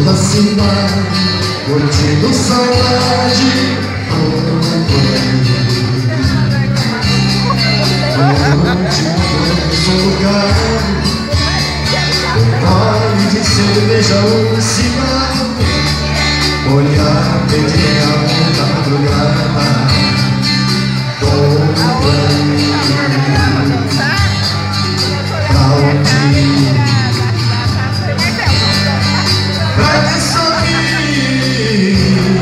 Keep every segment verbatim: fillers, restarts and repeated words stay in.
pela cidade, curtindo saudade. Onde um lugar, um gole de cerveja, um cigarro, olhar perdido da madrugada. Pra que sorrir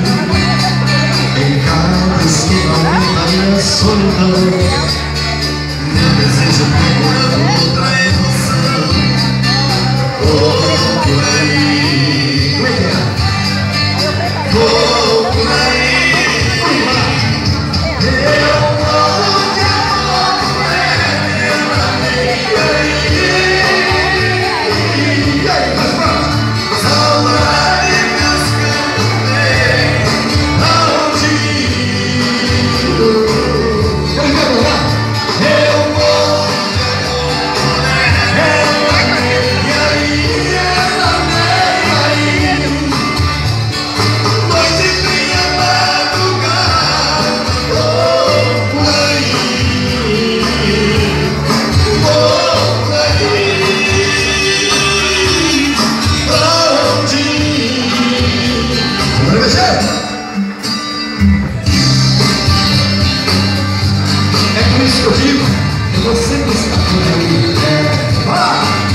em cada esquina da minha solidão? Meu desejo pegando outra emoção. Vou por aí, vou por aí. Eu vou de amor por aí. Saudade meus cantos bem, aonde ir? Eu vou de amor por aí. E aí, ela vem aí, noite fria, madrugada. Vou por aí, vou por aí. Aonde ir? Bora mexer? É por isso que eu digo, eu vou sempre estar por aí. É, vai!